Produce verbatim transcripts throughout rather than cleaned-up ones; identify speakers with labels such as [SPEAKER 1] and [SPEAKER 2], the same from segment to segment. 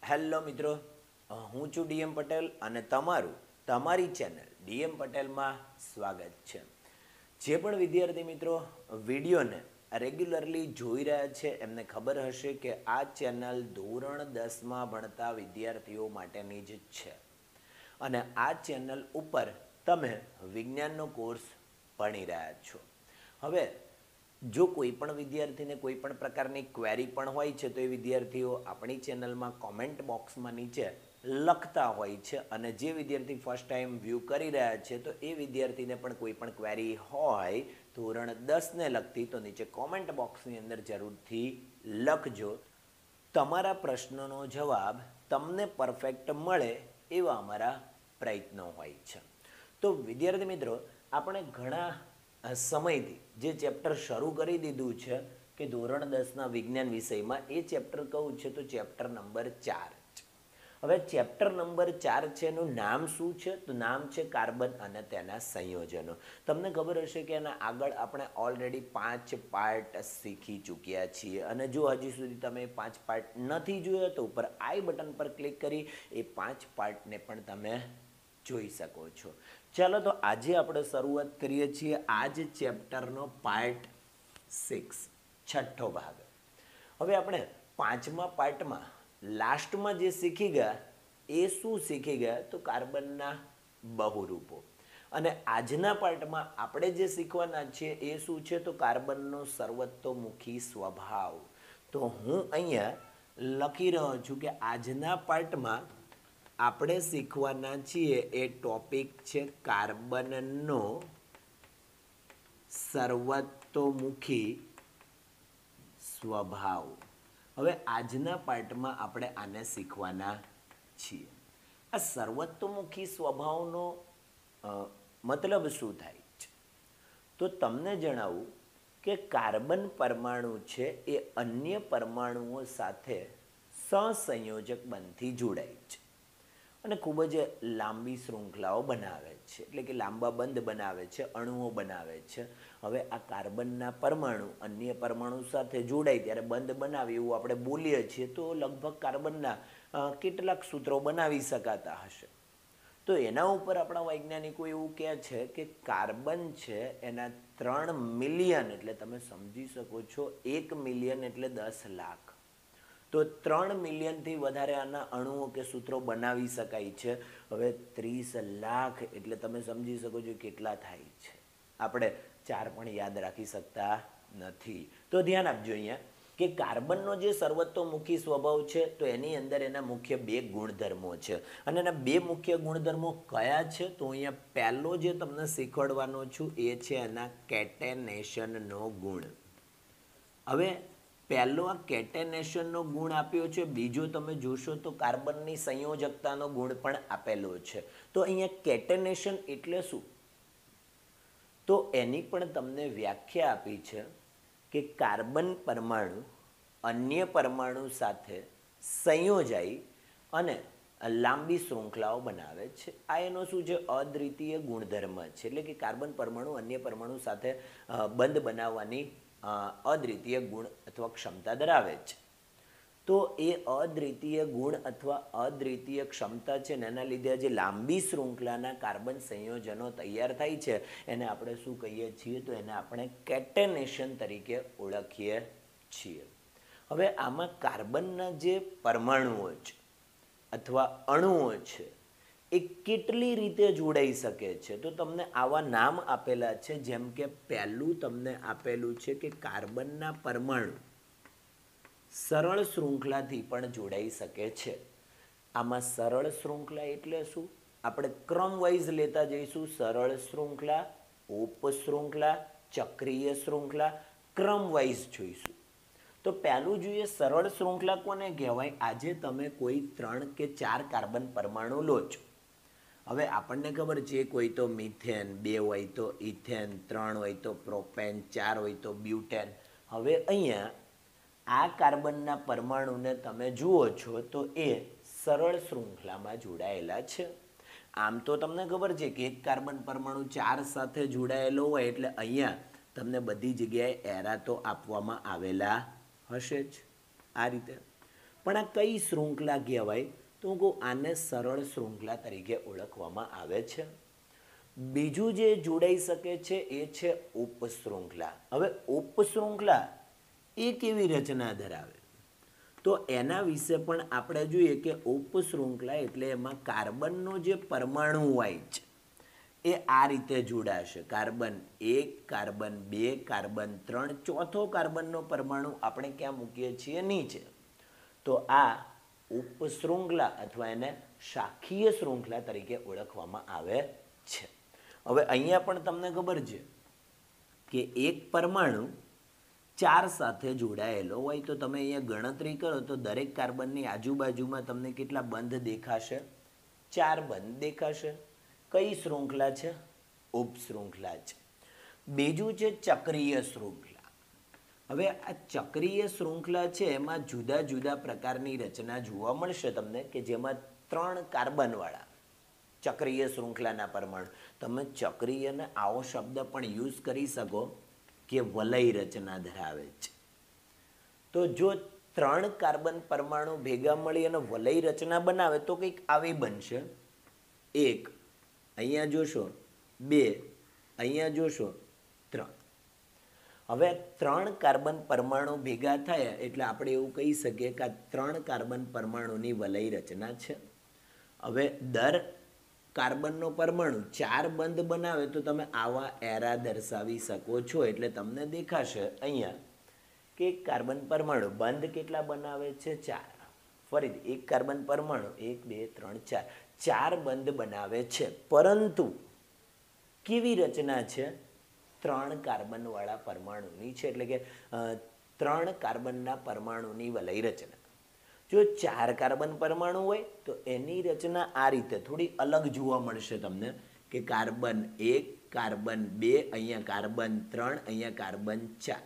[SPEAKER 1] Hello મિત્રો, હું છું ડીએમ પટેલ અને તમારું તમારી ચેનલ ડીએમ પટેલમાં સ્વાગત છે. જે પણ વિદ્યાર્થી મિત્રો વિડીયોને રેગ્યુલરલી જોઈ રહ્યા છે એમને ખબર હશે કે આ ચેનલ ધોરણ દસમાં ભણતા વિદ્યાર્થીઓ માટેની જ છે અને આ ચેનલ ઉપર તમે વિજ્ઞાનનો કોર્સ ભણી રહ્યા છો. હવે જો કોઈ પણ વિદ્યાર્થીને કોઈ પણ પ્રકારની ક્વેરી પણ હોય છે તો એ વિદ્યાર્થીઓ આપણી ચેનલમાં કોમેન્ટ બોક્સમાં નીચે લખતા હોય છે અને જે વિદ્યાર્થી ફર્સ્ટ ટાઈમ વ્યૂ કરી રહ્યા છે તો એ વિદ્યાર્થીને પણ કોઈ પણ ક્વેરી હોય ધોરણ દસને લગતી તો નીચે કોમેન્ટ બોક્સની અંદર જરૂરથી લખજો. તમારા પ્રશ્નનો જવાબ તમને પરફેક્ટ મળે એવા અમારા પ્રયત્નો હોય છે. તો વિદ્યાર્થી મિત્રો, આપણે ઘણા સમયથી જે ચેપ્ટર શરૂ કરી દીધું છે કે ધોરણ દસના વિજ્ઞાન વિષયમાં, એ ચેપ્ટર કહું છે તો ચેપ્ટર નંબર ચાર. હવે ચેપ્ટર નંબર ચાર છે એનું નામ શું છે? તો નામ છે કાર્બન અને તેના સંયોજનો. તમને ખબર હશે કે એના આગળ આપણે ઓલરેડી પાંચ પાર્ટ શીખી ચૂક્યા છીએ અને જો હજી સુધી તમે પાંચ પાર્ટ નથી જોયા તો ઉપર આઈ બટન પર ક્લિક કરી એ પાંચ પાર્ટને પણ તમે જોઈ શકો છો. ચાલો તો આજે આપણે શરૂઆત કરીએ છીએ આ જ ચેપ્ટરનો પાર્ટ સિક્સ, છઠ્ઠો ભાગ. હવે આપણે પાંચમા પાર્ટમાં લાસ્ટમાં જે શીખી ગયા એ શું શીખી ગયા? તો કાર્બનના બહુરૂપો. અને આજના પાર્ટમાં આપણે જે શીખવાના છીએ એ શું છે? તો કાર્બનનો સર્વતોમુખી સ્વભાવ. તો હું અહીંયા લખી રહ્યો છું કે આજના પાર્ટમાં આપણે શીખવાના છીએ એ ટોપિક છે કાર્બનનો સર્વતોમુખી સ્વભાવ. હવે આજના પાર્ટમાં આપણે આને શીખવાના છીએ. આ સર્વતોમુખી સ્વભાવનો મતલબ શું થાય છે? તો તમને જણાવું કે કાર્બન પરમાણુ છે એ અન્ય પરમાણુઓ સાથે સહસંયોજક બનથી જોડાય છે અને ખૂબ જ લાંબી શૃંખલાઓ બનાવે છે, એટલે કે લાંબા બંધ બનાવે છે, અણુઓ બનાવે છે. હવે આ કાર્બનના પરમાણુ અન્ય પરમાણુ સાથે જોડાય ત્યારે બંધ બનાવે એવું આપણે બોલીએ છીએ તો લગભગ કાર્બનના કેટલાક સૂત્રો બનાવી શકાતા હશે. તો એના ઉપર આપણા વૈજ્ઞાનિકો એવું કહે છે કે કાર્બન છે એના ત્રણ મિલિયન, એટલે તમે સમજી શકો છો એક મિલિયન એટલે દસ લાખ, તો ત્રણ મિલિયનથી વધારે આના અણુઓ કે સૂત્રો બનાવી શકાય છે. હવે ત્રીસ લાખ એટલે તમે સમજી શકો છો કેટલા થાય છે. આપણે ચાર પણ યાદ રાખી શકતા નથી. તો ધ્યાન આપજો અહીંયા કે કાર્બનનો જે સર્વતોમુખી સ્વભાવ છે તો એની અંદર એના મુખ્ય બે ગુણધર્મો છે અને એના બે મુખ્ય ગુણધર્મો કયા છે? તો અહીંયા પહેલો જે તમને શીખવાડવાનો છું એ છે એના કેટેનેશનનો ગુણ. હવે પહેલો આ કેટેનેશનનો ગુણ આપ્યો છે, બીજો તમે જોશો તો કાર્બનની સંયોજકતાનો ગુણ પણ આપેલો છે. તો અહીંયા કેટેનેશન એટલે શું? તો એની પણ તમને વ્યાખ્યા આપી છે કે કાર્બન પરમાણુ અન્ય પરમાણુ સાથે સંયોજાઈ અને લાંબી શૃંખલાઓ બનાવે છે. આ એનો શું છે? અદ્વિતીય ગુણધર્મ છે, એટલે કે કાર્બન પરમાણુ અન્ય પરમાણુ સાથે બંધ બનાવવાની અદ્વિતીય ગુણ અથવા ક્ષમતા ધરાવે છે. તો એ અદ્વિતીય ગુણ અથવા અદ્વિતીય ક્ષમતા છે ને એના લીધે જે લાંબી શૃંખલાના કાર્બન સંયોજનો તૈયાર થાય છે એને આપણે શું કહીએ છીએ? તો એને આપણે કેટેનેશન તરીકે ઓળખીએ છીએ. હવે આમાં કાર્બનના જે પરમાણુઓ છે અથવા અણુઓ છે એ કેટલી રીતે જોડાઈ શકે છે? તો તમને આવા નામ આપેલા છે, જેમ કે પહેલું તમને આપેલું છે કે કાર્બનના પરમાણુ સરળ શૃંખલાથી પણ જોડાઈ શકે છે. આમાં સરળ શૃંખલા એટલે શું? આપણે ક્રમ વાઇઝ લેતા જઈશું. સરળ શૃંખલા, ઉપશૃંખલા, ચક્રીય શૃંખલા, ક્રમ વાઇઝ જોઈશું. તો પહેલું જોઈએ સરળ શૃંખલા કોને કહેવાય? આજે તમે કોઈ ત્રણ કે ચાર કાર્બન પરમાણુ લો છો. હવે આપણને ખબર છે એક હોય તો મિથેન, બે હોય તો ઇથેન, ત્રણ હોય તો પ્રોપેન, ચાર હોય તો બ્યુટેન. હવે અહીંયા આ કાર્બનના પરમાણુને તમે જુઓ છો તો એ સરળ શૃંખલામાં જોડાયેલા છે. આમ તો તમને ખબર છે કે એક કાર્બન પરમાણુ ચાર સાથે જોડાયેલો હોય એટલે અહીંયા તમને બધી જગ્યાએ એરા તો આપવામાં આવેલા હશે જ આ રીતે. પણ આ કઈ શૃંખલા કહેવાય? તો હું કહું આને સરળ શૃંખલા તરીકે ઓળખવામાં આવે છે. બીજું જે જોડાઈ શકે છે એ છે ઉપશૃંખલા. હવે ઉપશૃંખલા એ કેવી રચના ધરાવે? તો એના વિશે પણ આપણે જોઈએ કે ઉપશૃંખલા એટલે એમાં કાર્બનનો જે પરમાણુ હોય છે એ આ રીતે જોડાશે. કાર્બન એક, કાર્બન બે, કાર્બન ત્રણ, ચોથો કાર્બનનો પરમાણુ આપણે ક્યાં મૂકીએ છીએ? નીચે. તો આ ઉપશૃંખલા અથવા એને શાખીય શૃંખલા તરીકે ઓળખવામાં આવે છે. હવે અહીંયા પણ તમને ખબર છે કે એક પરમાણુ ચાર સાથે જોડાયેલો હોય તો તમે અહીંયા ગણતરી કરો તો દરેક કાર્બનની આજુબાજુમાં તમને કેટલા બંધ દેખાશે? ચાર બંધ દેખાશે. કઈ શૃંખલા છે? ઉપશૃંખલા છે. બીજું છે ચક્રીય શૃંખલા. હવે આ ચક્રીય શૃંખલા છે એમાં જુદા જુદા પ્રકારની રચના જોવા મળશે તમને કે જેમાં ત્રણ કાર્બનવાળા ચક્રીય શૃંખલાના પરમાણુ. તમે ચક્રીયને આવો શબ્દ પણ યુઝ કરી શકો કે વલય રચના ધરાવે છે. તો જો ત્રણ કાર્બન પરમાણુ ભેગા મળી અને વલય રચના બનાવે તો કંઈક આવી બનશે. એક અહીંયા જોશો, બે અહીંયા જોશો, ત્રણ. હવે ત્રણ કાર્બન પરમાણુ ભેગા થયા એટલે આપણે એવું કહી શકીએ કે આ ત્રણ કાર્બન પરમાણુની વલય રચના છે. હવે દર કાર્બનનો પરમાણુ ચાર બંધ બનાવે તો તમે આવા એરા દર્શાવી શકો છો. એટલે તમને દેખાશે અહીંયા કે એક કાર્બન પરમાણુ બંધ કેટલા બનાવે છે? ચાર. ફરીથી એક કાર્બન પરમાણુ એક, બે, ત્રણ, ચાર, ચાર બંધ બનાવે છે. પરંતુ કેવી રચના છે? ત્રણ કાર્બનવાળા પરમાણુની છે. એટલે કે ત્રણ કાર્બનના પરમાણુની વલય રચના. જો ચાર કાર્બન પરમાણુ હોય તો એની રચના આ રીતે થોડી અલગ જોવા મળશે તમને કે કાર્બન એક, કાર્બન બે, અહીંયા કાર્બન ત્રણ, અહીંયા કાર્બન ચાર.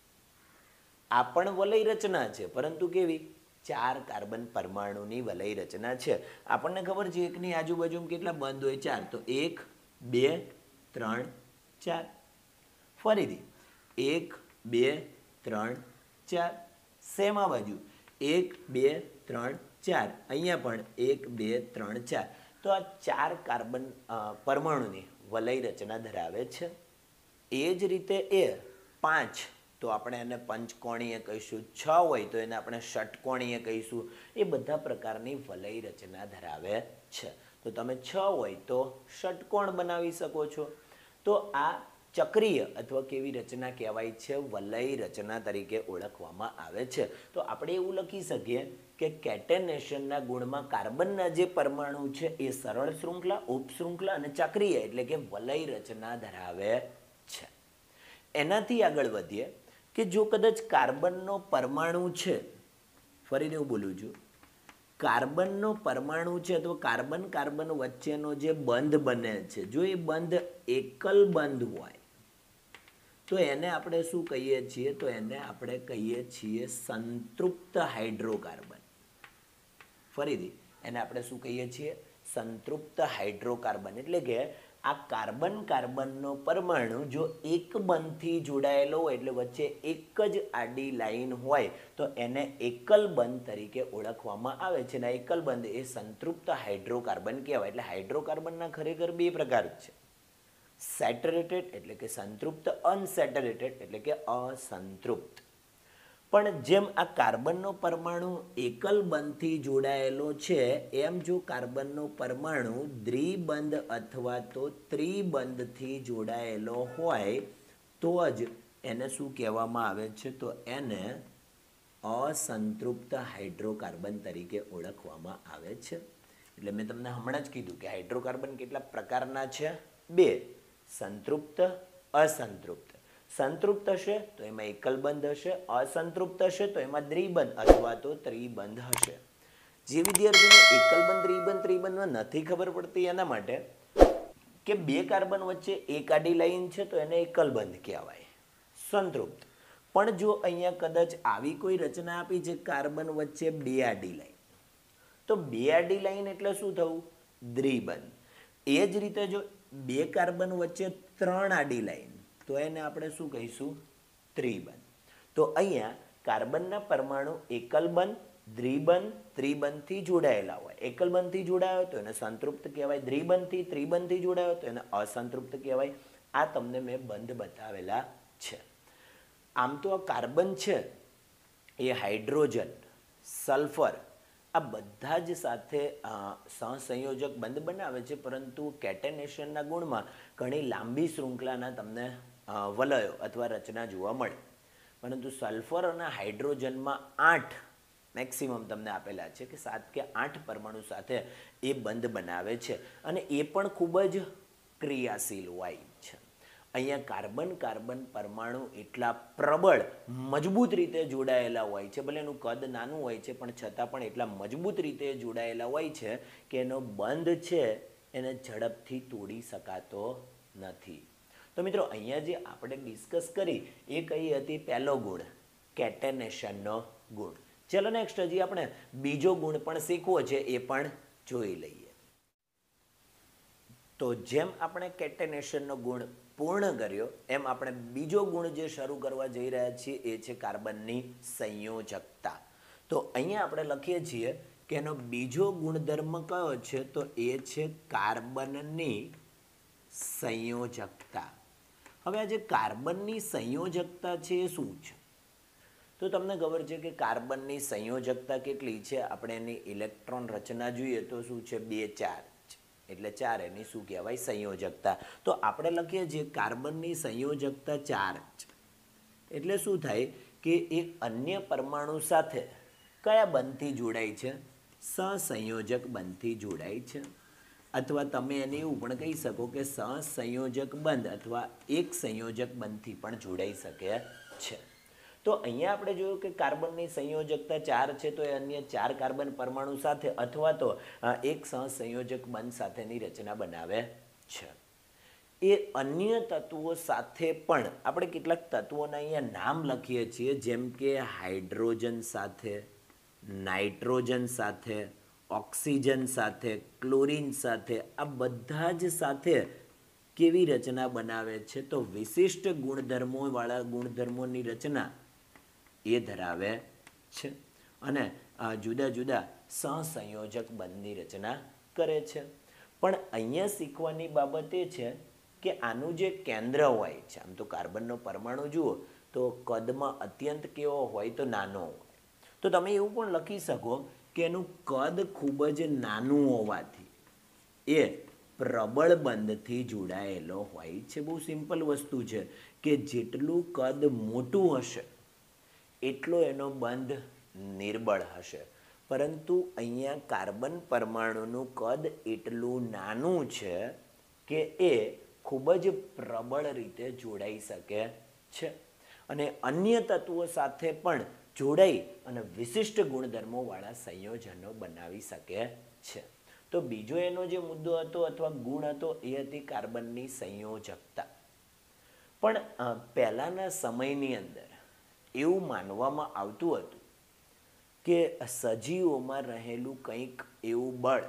[SPEAKER 1] આ પણ વલય રચના છે પરંતુ કેવી? ચાર કાર્બન પરમાણુની વલય રચના છે. આપણને ખબર છે એકની આજુબાજુમાં કેટલા બંધ હોય? ચાર. તો એક, બે, ત્રણ, ચાર. ફરીથી એક, બે, ત્રણ, ચાર. સેમ આ બાજુ એક, બે, ત્રણ, ચાર. અહીંયા પણ એક, બે, ત્રણ, ચાર. તો આ ચાર કાર્બન પરમાણુની વલય રચના ધરાવે છે. એ જ રીતે એ પાંચ તો આપણે એને પંચકોણીય કહીશું. છ હોય તો એને આપણે ષટકોણીય કહીશું. એ બધા પ્રકારની વલય રચના ધરાવે છે. તો તમે છ હોય તો ષટકોણ બનાવી શકો છો. તો આ ચક્રીય અથવા કેવી રચના કહેવાય છે? વલય રચના તરીકે ઓળખવામાં આવે છે. તો આપણે એવું લખી શકીએ કે કેટેનેશનના ગુણમાં કાર્બનના જે પરમાણુ છે એ સરળ શૃંખલા, ઉપશૃંખલા અને ચક્રીય એટલે કે વલય રચના ધરાવે છે. એનાથી આગળ વધીએ કે જો કદાચ કાર્બનનો પરમાણુ છે, ફરીને હું બોલું છું, કાર્બનનો પરમાણુ છે તો કાર્બન કાર્બન વચ્ચેનો જે બંધ બને છે જો એ બંધ એકલ બંધ હોય તો એને આપણે શું કહીએ છીએ? તો એને આપણે કહીએ છીએ સંતૃપ્ત હાઇડ્રોકાર્બન. ફરીથી એને આપણે શું કહીએ છીએ? સંતૃપ્ત હાઇડ્રોકાર્બન. એટલે કે આ કાર્બન કાર્બનનો પરમાણુ જો એક બંધથી જોડાયેલો હોય એટલે વચ્ચે એક જ આડી લાઈન હોય તો એને એકલ બંધ તરીકે ઓળખવામાં આવે છે. અને એકલ બંધ એ સંતૃપ્ત હાઇડ્રોકાર્બન કહેવાય. એટલે હાઇડ્રોકાર્બનના ખરેખર બે પ્રકાર છે. સેટરેટેડ એટલે કે સંતૃપ્ત, અનસેટરેટેડ એટલે કે અસંતૃપ્ત. પણ જેમ આ કાર્બનનો પરમાણુ એકલ બંધથી જોડાયેલો છે એમ જો કાર્બનનો પરમાણુ દ્વિબંધ અથવા તો ત્રિબંધથી જોડાયેલો હોય તો જ એને શું કહેવામાં આવે છે? તો એને અસંતૃપ્ત હાઇડ્રોકાર્બન તરીકે ઓળખવામાં આવે છે. એટલે મેં તમને હમણાં જ કીધું કે હાઇડ્રોકાર્બન કેટલા પ્રકારના છે? બે. સંતૃપ્ત, અસંતૃપ્ત. સંતૃપ્ત હશે તો એમાં એકલ બંધ હશે, અસંતૃપ્ત હશે તો એમાં દ્વિબંધ અથવા તો ત્રિબંધ હશે. જે વિદ્યાર્થીને એકલ બંધ, દ્વિબંધ, ત્રિબંધમાં નથી ખબર પડતી એના માટે કે બે કાર્બન વચ્ચે એક આડી લાઈન છે તો એને એકલ બંધ કહેવાય, સંતૃપ્ત. પણ જો અહીંયા કદાચ આવી કોઈ રચના આપી છે કાર્બન વચ્ચે બે આડી લાઈન, તો બે આડી લાઈન એટલે શું થવું? દ્વિબંધ. એ જ રીતે જો બે કાર્બન વચ્ચે ત્રણ આડી લાઈન તો એને આપણે શું કહીશું? ત્રિબંધ. તો અહીંયા કાર્બનના પરમાણુ એકલ બંધ દ્વિબંધ ત્રિબંધથી જોડાયેલા હોય, એકલબંધથી જોડાયો તો એને સંતૃપ્ત કહેવાય, દ્વિબંધથી ત્રિબંધથી જોડાયો તો એને અસંતૃપ્ત કહેવાય. આ તમને મેં બંધ બતાવેલા છે. આમ તો આ કાર્બન છે એ હાઇડ્રોજન, સલ્ફર આ બધા જ સાથે સહસંયોજક બંધ બનાવે છે, પરંતુ કેટેનેશનના ગુણમાં ઘણી લાંબી શૃંખલાના તમને વલયો અથવા રચના જોવા મળે. પરંતુ સલ્ફર અને હાઇડ્રોજનમાં આઠ મેક્સિમમ તમને આપેલા છે કે સાત કે આઠ પરમાણુ સાથે એ બંધ બનાવે છે અને એ પણ ખૂબ જ ક્રિયાશીલ હોય છે. અહીંયા કાર્બન કાર્બન પરમાણુ એટલા પ્રબળ મજબૂત રીતે જોડાયેલા હોય છે, ભલે એનું કદ નાનું હોય છે પણ છતાં પણ એટલા મજબૂત રીતે જોડાયેલા હોય છે કે એનો બંધ છે એને ઝડપથી તોડી શકાતો નથી. તો મિત્રો અહીંયા જે આપણે ડિસ્કસ કરી એ કઈ હતી? પહેલો ગુણ કેટેનેશનનો ગુણ. ચલો નેક્સ્ટ હજી આપણે બીજો ગુણ પણ શીખવો છે, એ પણ જોઈ લઈએ. તો જેમ આપણે કેટેનેશનનો ગુણ પૂર્ણ કર્યો એમ આપણે બીજો ગુણ જે શરૂ કરવા જઈ રહ્યા છીએ એ છે કાર્બનની સંયોજકતા. તો અહીંયા આપણે લખીએ છીએ કે એનો બીજો ગુણધર્મ કયો છે? તો એ છે કાર્બનની સંયોજકતા. હવે આ જે કાર્બનની સંયોજકતા છે એ શું છે? તો તમને ખબર છે કે કાર્બનની સંયોજકતા કેટલી છે? આપણે એની ઇલેક્ટ્રોન રચના જોઈએ તો શું છે? બે ચાર, એટલે ચાર એની શું કહેવાય? સંયોજકતા. તો આપણે લખીએ છીએ કાર્બનની સંયોજકતા ચાર. એટલે શું થાય કે એ અન્ય પરમાણુ સાથે કયા બંધથી જોડાય છે? સહસંયોજક બંધથી જોડાય છે. અથવા તમે એને એવું પણ કહી શકો કે સહસંયોજક બંધ અથવા એક સંયોજક બંધથી પણ જોડાઈ શકે છે. તો અહીંયા આપણે જોયું કે કાર્બનની સંયોજકતા ચાર છે, તો એ અન્ય ચાર કાર્બન પરમાણુ સાથે અથવા તો એક સહસંયોજક બંધ સાથેની રચના બનાવે છે. એ અન્ય તત્વો સાથે પણ આપણે કેટલાક તત્વોના અહીંયા નામ લખીએ છીએ, જેમ કે હાઇડ્રોજન સાથે, નાઇટ્રોજન સાથે, ઓક્સિજન સાથે, ક્લોરીન સાથે, આ બધા જ સાથે કેવી રચના બનાવે છે? તો વિશિષ્ટ ગુણધર્મોવાળા ગુણધર્મોની રચના એ ધરાવે છે અને જુદા જુદા સહસંયોજક બંધની રચના કરે છે. પણ અહીંયા શીખવાની બાબત એ છે કે આનું જે કેન્દ્ર હોય છે, આમ તો કાર્બનનો પરમાણુ જુઓ તો કદમાં અત્યંત કેવો હોય? તો નાનો હોય. તો તમે એવું પણ લખી શકો કે એનું કદ ખૂબ જ નાનું હોવાથી એ પ્રબળ બંધથી જોડાયેલો હોય છે. બહુ સિમ્પલ વસ્તુ છે કે જેટલું કદ મોટું હશે એટલો એનો બંધ નિર્બળ હશે. પરંતુ અહીંયા કાર્બન પરમાણુનું કદ એટલું નાનું છે કે એ ખૂબ જ પ્રબળ રીતે જોડાઈ શકે છે અને અન્ય તત્વો સાથે પણ જોડાઈ અને વિશિષ્ટ ગુણધર્મોવાળા સંયોજનો બનાવી શકે છે. તો બીજો એનો જે મુદ્દો હતો અથવા ગુણ હતો એ હતી કાર્બનની સંયોજકતા. પણ પહેલાંના સમયની અંદર એવું માનવામાં આવતું હતું કે સજીવોમાં રહેલું કંઈક એવું બળ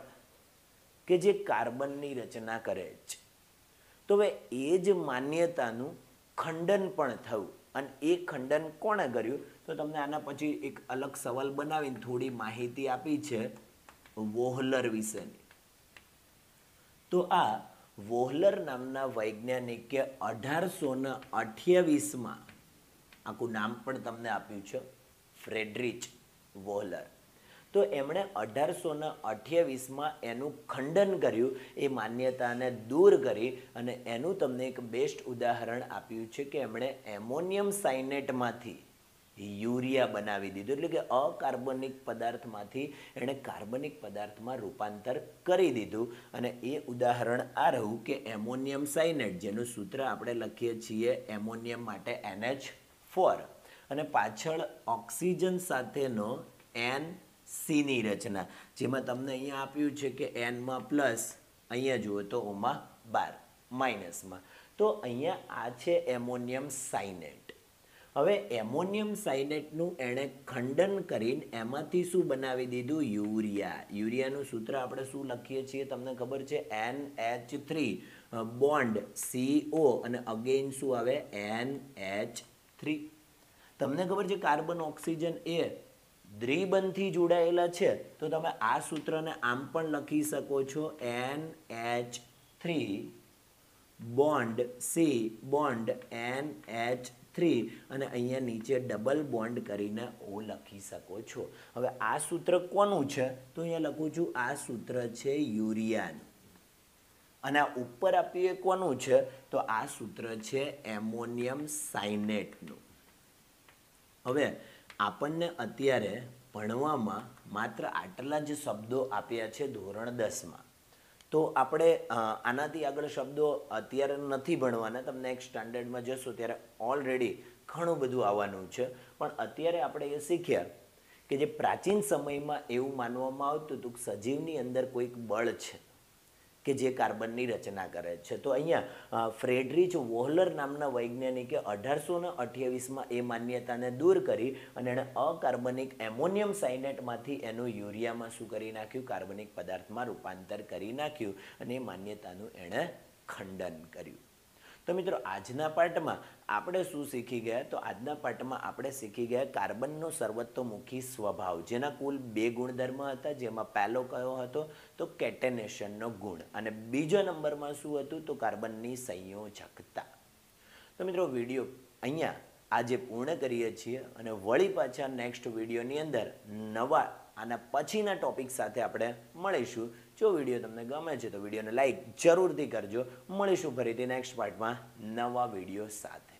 [SPEAKER 1] કે જે કાર્બનની રચના કરે છે. તો હવે એ જ માન્યતાનું ખંડન પણ થયું અને એ ખંડન કોણે કર્યું? તો તમને આના પછી એક અલગ સવાલ બનાવીને થોડી માહિતી આપી છે વોહલર વિશેની. તો આ વોહલર નામના વૈજ્ઞાનિકે અઢારસો ને અઠ્યાવીસમાં આખું નામ પણ તમને આપ્યું છે ફ્રેડરિચ વોહલર. તો એમણે અઢારસો ને અઠ્યાવીસમાં એનું ખંડન કર્યું, એ માન્યતાને દૂર કરી અને એનું તમને એક બેસ્ટ ઉદાહરણ આપ્યું છે કે એમણે એમોનિયમ સાયનેટમાંથી યુરિયા બનાવી દીધું. એટલે કે અકાર્બનિક પદાર્થમાંથી એણે કાર્બનિક પદાર્થમાં રૂપાંતર કરી દીધું અને એ ઉદાહરણ આ રહ્યું કે એમોનિયમ સાયનેટ, જેનું સૂત્ર આપણે લખીએ છીએ એમોનિયમ માટે એન એચ ફોર અને પાછળ ઓક્સિજન સાથેનો એન સીની રચના, જેમાં તમને અહીંયા આપ્યું છે કે એનમાં પ્લસ, અહીંયા જુઓ તો ઓમાં બાર માઇનસમાં. તો અહીંયા આ છે એમોનિયમ સાયનેટ. હવે એમોનિયમ સાયનેટનું એણે ખંડન કરીને એમાંથી શું બનાવી દીધું? યુરિયા. યુરિયાનું સૂત્ર આપણે શું લખીએ છીએ તમને ખબર છે? N H three bond C O અને અગેન શું આવે? N H three. તમને ખબર છે કાર્બન ઓક્સિજન એ દ્વિબંધથી જોડાયેલા છે તો તમે આ સૂત્રને આમ પણ લખી શકો છો N H three bond C bond N H three અને અહીંયા નીચે ડબલ બોન્ડ કરીને ઓ લખી શકો છો. હવે આ સૂત્ર કોનું છે તો અહીંયા લખું છું આ સૂત્ર છે યુરિયાનું અને આ ઉપર આપ્યું એ કોનું છે તો આ સૂત્ર છે એમોનિયમ સાયનેટનું. હવે આપણને અત્યારે ભણવામાં માત્ર આટલા જ શબ્દો આપ્યા છે ધોરણ દસમાં. તો આપણે આનાથી આગળ શબ્દો અત્યારે નથી ભણવાના, તમે નેક્સ્ટ સ્ટાન્ડર્ડમાં જશો ત્યારે ઓલરેડી ઘણું બધું આવવાનું છે. પણ અત્યારે આપણે એ શીખ્યા કે જે પ્રાચીન સમયમાં એવું માનવામાં આવતું હતું કે સજીવની અંદર કોઈક બળ છે કે જે કાર્બનની રચના કરે છે. તો અહીંયા ફ્રેડરિચ વોહલર નામના વૈજ્ઞાનિકે અઢારસો ને અઠ્યાવીસમાં એ માન્યતાને દૂર કરી અને એણે અકાર્બનિક એમોનિયમ સાયનેટમાંથી એનું યુરિયામાં શું કરી નાખ્યું, કાર્બનિક પદાર્થમાં રૂપાંતર કરી નાખ્યું અને એ માન્યતાનું એણે ખંડન કર્યું. તો મિત્રો આજના પાઠમાં આપણે શું શીખી ગયા તો આજના પાઠમાં આપણે શીખી ગયા કાર્બનનો સર્વતોમુખી સ્વભાવ, જેના કુલ બે ગુણધર્મ હતા, જેમાં પહેલો કયો હતો તો કેટેનેશનનો ગુણ અને બીજા નંબરમાં શું હતું તો કાર્બનની સંયોજકતા. તો મિત્રો વિડીયો અહીંયા આજે પૂર્ણ કરીએ છીએ અને વળી પાછા નેક્સ્ટ વિડીયોની અંદર નવા આના પછીના ટોપિક સાથે આપણે મળીશું. જો વિડીયો તમને ગમે છે તો વિડીયોને લાઈક જરૂરથી કરજો. મળીશું ફરીથી નેક્સ્ટ પાર્ટમાં નવા વિડીયો સાથે.